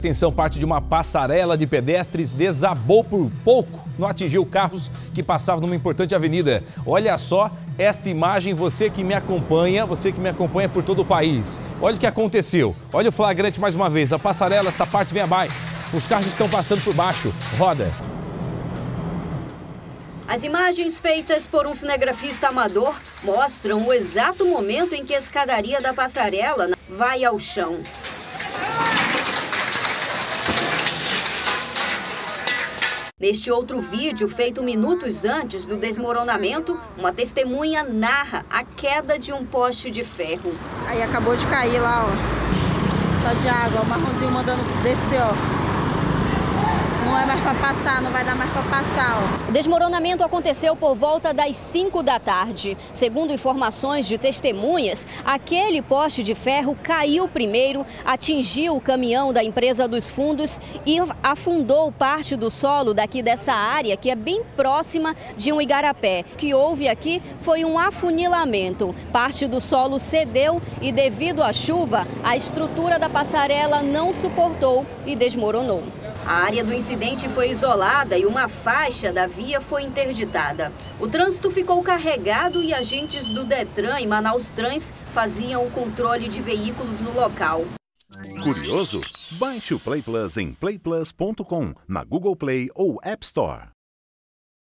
Atenção, parte de uma passarela de pedestres desabou por pouco, não atingiu carros que passavam numa importante avenida. Olha só esta imagem, você que me acompanha por todo o país. Olha o que aconteceu, olha o flagrante mais uma vez, a passarela, esta parte vem abaixo, os carros estão passando por baixo, roda. As imagens feitas por um cinegrafista amador mostram o exato momento em que a escadaria da passarela vai ao chão. Neste outro vídeo, feito minutos antes do desmoronamento, uma testemunha narra a queda de um poste de ferro. Aí acabou de cair lá, ó. Só de água, o marronzinho mandando descer, ó. Não é mais para passar, não vai dar mais para passar, ó. O desmoronamento aconteceu por volta das 5 da tarde. Segundo informações de testemunhas, aquele poste de ferro caiu primeiro, atingiu o caminhão da empresa dos fundos e afundou parte do solo daqui dessa área, que é bem próxima de um igarapé. O que houve aqui foi um afunilamento. Parte do solo cedeu e, devido à chuva, a estrutura da passarela não suportou e desmoronou. A área do incidente foi isolada e uma faixa da via foi interditada. O trânsito ficou carregado e agentes do Detran e Manaus Trans faziam o controle de veículos no local. Curioso? Baixe o Play Plus em playplus.com, na Google Play ou App Store.